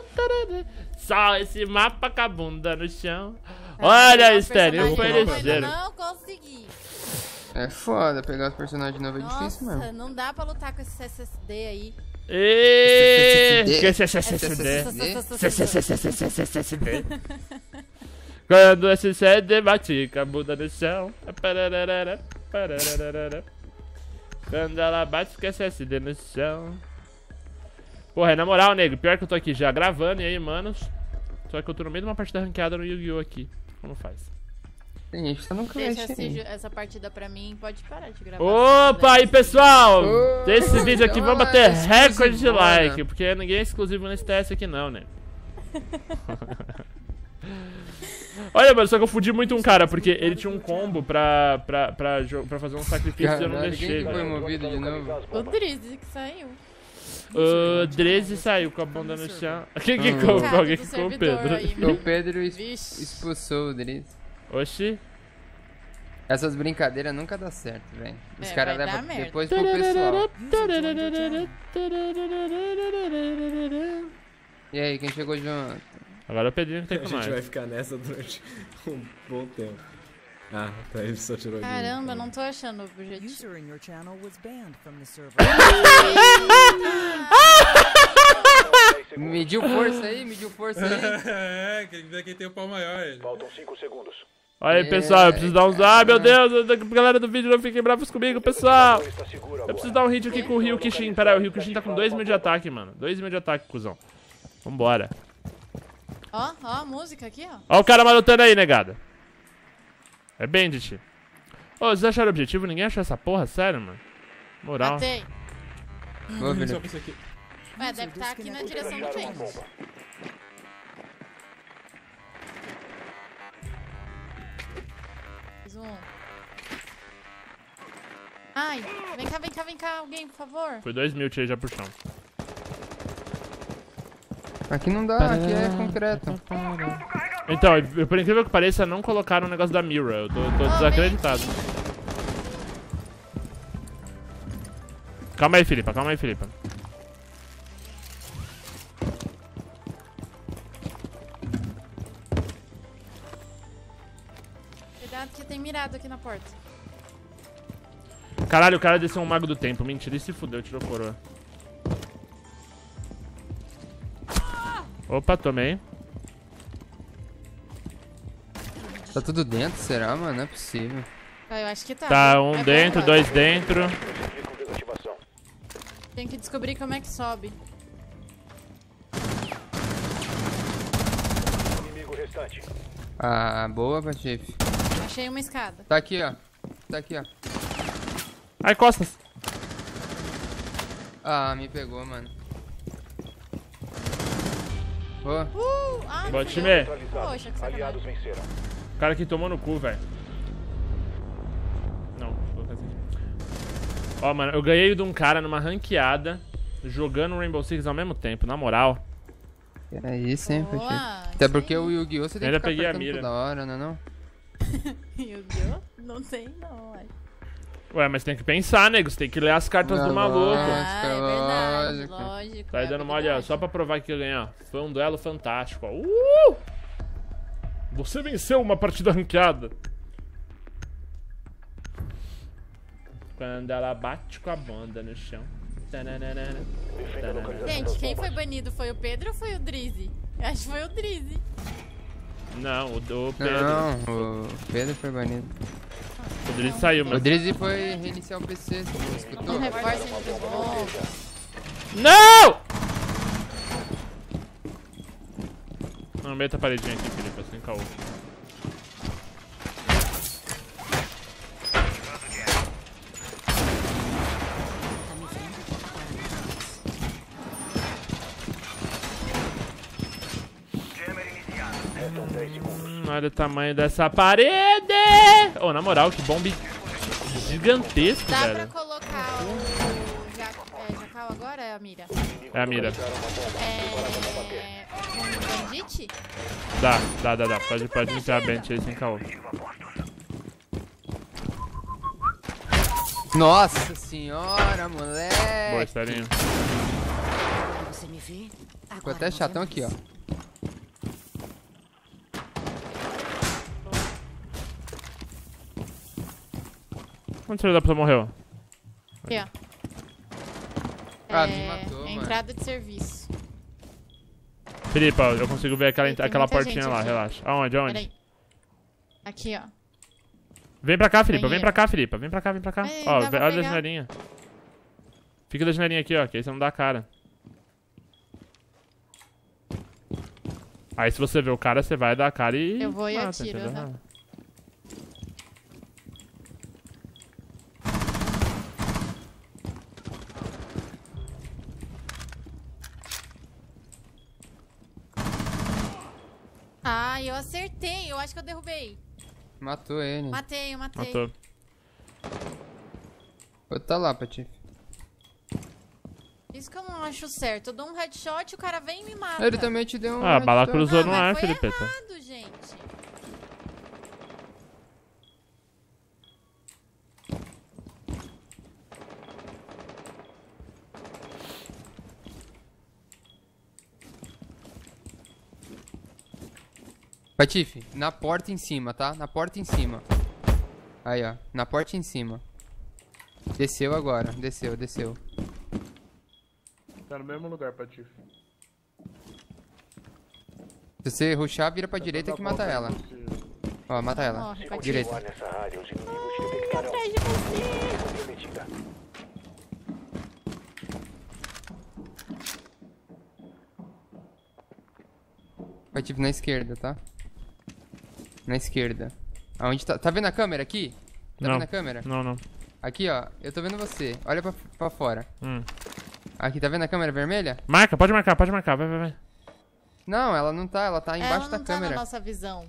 Só esse mapa com a bunda no chão. Olha, Estéreo, foi ligeiro. Não consegui. É foda, pegar os personagens novos é difícil mesmo. Nossa, não dá pra lutar com esse SSD aí. Que SSD? Quando esse CD bate com a bunda no chão. Quando ela bate com esse SSD no chão. Porra, na moral, nego, pior que eu tô aqui já gravando, e aí, manos. Só que eu tô no meio de uma partida ranqueada no Yu-Gi-Oh! Aqui. Como faz? Tem gente que nunca vai Essa partida pra mim pode parar de gravar. Opa, aí pessoal! Esse vídeo aqui vai bater é recorde de exclusivo, like, né? porque ninguém é exclusivo nesse TS aqui não, né? Olha, mano, só que eu fudi muito um cara, porque ele tinha um combo pra fazer um sacrifício e eu não deixei, Quem que foi velho. movido de novo? O Drizzy que saiu. O Dreze saiu com a bunda no chão. Quem que Cara, alguém do que com o servidor Pedro? aí, O Pedro Vixe. expulsou o Driz. Oxi. Essas brincadeiras nunca dá certo, velho. Os É, caras vai dar levam merda. depois pro pessoal. E aí, quem chegou junto? Agora o Pedrinho que tem A com gente nós. vai ficar nessa durante um bom tempo. Ah, tá, ele só tirou a gente. Caramba, não tô achando o objetivo. User in your channel was banned from the server. Mediu força aí, mediu força aí. É, quem vê quem tem o pau maior. Ele. Faltam 5 segundos. Olha aí, pessoal, eu preciso dar uns... Ah, meu Deus, galera do vídeo, não fiquem bravos comigo, pessoal. Está seguro Eu agora. preciso dar um hit aqui com o Ryu Kishin. Pera aí, o Ryu Kishin tá com 2.000 de ataque, mano. 2.000 de ataque, cuzão. Vambora. Ó, a música aqui, ó. Ó o cara malutando aí, negada. É Bandit. Ô, vocês acharam o objetivo? Ninguém achou essa porra? Sério, mano? Moral. Matei. Vou ver. Só pra isso aqui. Ué, deve estar aqui na direção do Acharam uma James. bomba. Mais um. Ai, vem cá, alguém, por favor. Foi 2.000, tirei já pro chão. Aqui não dá, aqui é concreto. Então, por incrível que pareça, não colocaram o negócio da Mirror. Eu tô desacreditado. Calma aí, Filipa, calma aí, Filipa. Cuidado que tem mirado aqui na porta. Caralho, o cara desceu um mago do tempo. Mentira, ele se fudeu, tirou coroa. Opa, tomei. Tá tudo dentro, será, mano? Não é possível. Ah, eu acho que tá. Tá, É um bom, dentro, vai. 2 dentro. Certificam desativação. Tem que descobrir como é que sobe. Inimigo restante. Ah, boa, Patife. Achei uma escada. Tá aqui, ó. Tá aqui, ó. Ai, costas. Ah, me pegou, mano. Boa. Boa, fudeu. time. Poxa, que sacanagem. Aliados venceram. O cara que tomou no cu, velho. Não, vou fazer aqui. Ó, mano, eu ganhei de um cara numa ranqueada, jogando Rainbow Six ao mesmo tempo, na moral. É isso, hein, Boa, Patife. Até porque o Yu-Gi-Oh! Você tem Ainda que ficar peguei a apertando mira. toda hora, não é não? Yu-Gi-Oh? Não tem não, ué. Ué, mas tem que pensar, nego. Você tem que ler as cartas do maluco. Ah, é verdade, lógico. lógico. Tá aí é dando mole, ó, habilidade. só pra provar que eu ganhei, ó. Foi um duelo fantástico, ó. Você venceu uma partida ranqueada. Quando ela bate com a bunda no chão. Tananana, Defenda a localização Gente, das quem bombas. foi banido? Foi o Pedro ou foi o Drizzy? Eu acho que foi o Drizzy. Não, o Pedro. Não, o Pedro foi banido. O Drizzy saiu, O mano. Drizzy foi reiniciar o PC, você não escutou? Um reforço entre bom. Não! Não, meta a paredinha aqui, Felipe, sem caô. Restam 10 segundos. Olha o tamanho dessa parede! Oh, na moral, que bomba gigantesco, Dá pra velho. colocar o Jacal agora? É a mira? É a mira. É... Um bandite? Dá. Pode entrar a bench aí sem caô. Nossa senhora, Boa, moleque. Estarinho. Você me vê? Ficou até chatão aqui, ó. Onde você da pessoa morreu? Aqui, ó. Ah, me matou, mano. Entrada de serviço. Filipe, ó, eu consigo ver Tem aquela muita portinha gente lá, aqui. relaxa. Aonde? Peraí. Aqui, ó. Vem pra cá, Filipe, vem Banheiro. pra cá, Filipe. Vem pra cá, vem pra cá. Mas Ó, dá pra olha a pegar. janelinha. Fica da janelinha aqui, ó, que aí você não dá a cara. Aí se você vê o cara, você vai dar a cara e... Eu vou e mata, atiro, entendeu? aham. Ah, eu acertei. Eu acho que eu derrubei. Matou ele. Matei, eu matei. Matou. Outro tá lá, Patife. Isso que eu não acho certo. Eu dou um headshot e o cara vem e me mata. Ele também te deu um. Ah, a bala headshot. cruzou Ah, no mas ar, foi Felipe. errado, gente. Patife, na porta em cima, tá? Na porta em cima. Aí, ó. Na porta em cima. Desceu agora. Desceu, desceu. Tá no mesmo lugar, Patife. Se você rushar, vira pra direita que mata ela. Ó, mata ela. Morre, Patife. Direita. Continuar nessa área, os inimigos te detectarão. Atrás de você. Comprometida. Patife na esquerda, tá? Na esquerda. Aonde tá? Tá vendo a câmera aqui? Tá Não. vendo a câmera? Não, não. Aqui, ó. Eu tô vendo você. Olha pra fora. Hum. Aqui, tá vendo a câmera vermelha? Marca, pode marcar, pode marcar. Vai, vai, vai. Não, ela não tá. Ela tá embaixo Ela da não tá na câmera. nossa visão.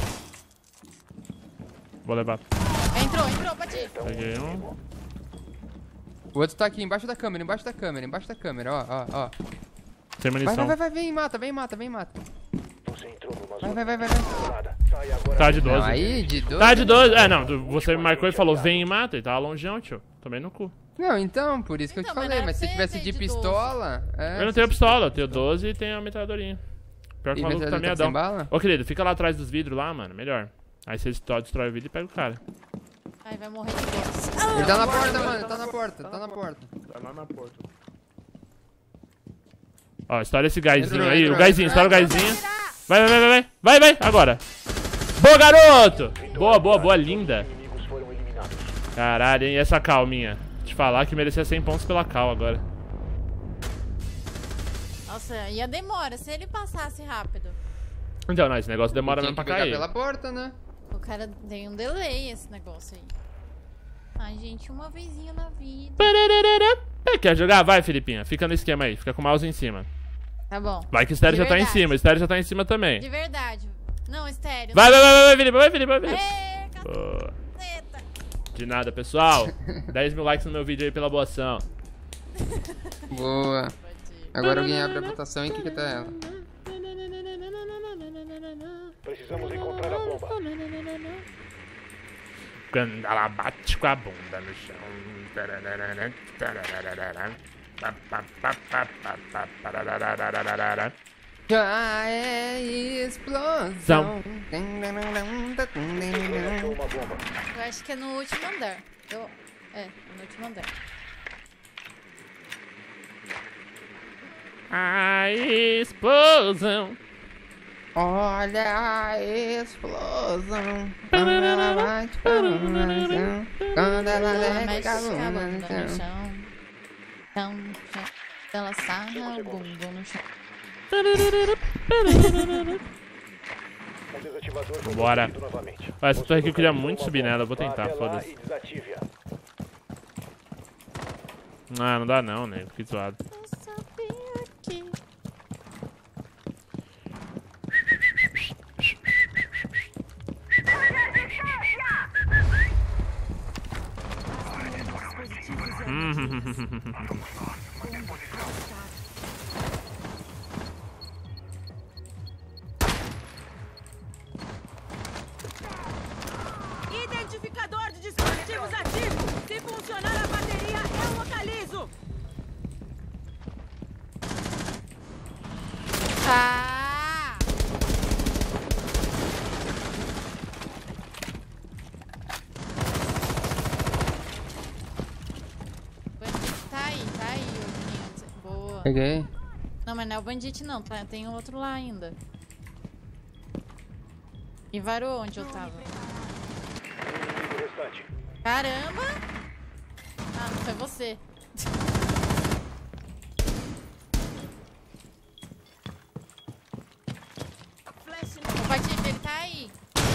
Vou levar. Entrou, Patife. Peguei um. O outro tá aqui, embaixo da câmera, embaixo da câmera, ó, ó, ó. Sem munição. Vai, vem, mata, vem, mata, vem, mata. Você entrou numa zona Vai. controlada. Sai agora. Tá de 12. Não, aí, de 12. Tá de 12. É, não. Você me marcou e falou, vem e mata. E tava longeão, tio. Tomei no cu. Não, então, por isso que eu Então, te mas falei, não mas se era tivesse pra de ter de 12. pistola... É, Eu não tenho pistola, eu tenho 12 e tenho a metralhadorinha. Pior que E o maluco tá metralhadora meadão. sem bala? Ô, querido, fica lá atrás dos vidros lá, mano. Melhor. Aí você destrói o vidro e pega o cara. Ai, vai morrer de Deus. Ele tá na porta, mano, tá na porta, tá na porta. Tá lá na porta. Ó, estoura esse gásinho Entrou, aí. entrou, O gásinho, entrou. estoura o gásinho. Vai, agora. Boa, garoto! Boa, linda. Inimigos foram eliminados. Caralho, hein? E essa cal minha? Te falar que merecia 100 pontos pela cal agora. Nossa, ia demora. Se ele passasse rápido. Então, não, esse negócio demora Tinha mesmo que pra pegar cair. pela porta, né? O cara tem um delay esse negócio aí. Ai, gente, uma vezinha na vida. Quer jogar? Vai, Filipinha. Fica no esquema aí. Fica com o mouse em cima. Tá bom. Vai que o estéreo De já tá em verdade. cima. O estéreo já tá em cima também. De verdade. Não, estéreo. Vai, Felipe. Vai, Felipe. Ê, Boa. caceta. De nada, pessoal. 10 mil likes no meu vídeo aí pela boa ação. Boa. Agora alguém abre a votação e quica ela. Precisamos encontrar a bomba. Quando ela bate com a bunda no chão. Já é explosão. Achou uma bomba. Eu acho que é no último andar. É no último andar. A explosão. Olha a explosão. Quando ela bate com a bunda no chão. Quando ela Ela mexe desce com a a bunda bunda no no chão. chão. Chão. Ela sarra o bumbum no chão. O desativador foi Bora. construído novamente. Ó, essa torre aqui eu queria Você muito localizou subir uma nela, eu vou bomba. tentar, Vá até lá foda-se. e desative-a. Ah, não dá não, nego. Que zoado. Eu sabia que... Identificador de dispositivos ativo. Se funcionar a bateria, eu localizo. Peguei. Não, mas não é o bandite não, tá? Tem outro lá ainda. E varou onde eu tava. Inimigo restante. Caramba! Ah, não foi você. O Patife, ele tá aí.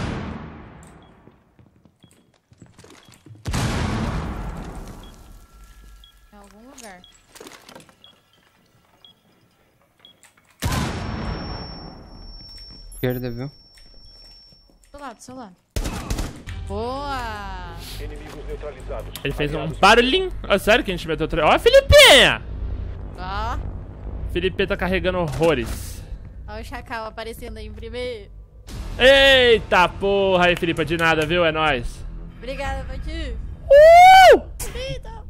Em algum lugar. Esquerda, viu? Do seu lado. Boa! Inimigos neutralizados. Ele fez um Aliados barulhinho. Ó, sério que a gente meteu 3. Ó, Filipinha! Ó, Felipe tá carregando horrores. ó o Chacal aparecendo aí em primeiro. Eita porra aí, Felipe. De nada, viu? É nóis. Obrigada, Patife. Uh! Eita.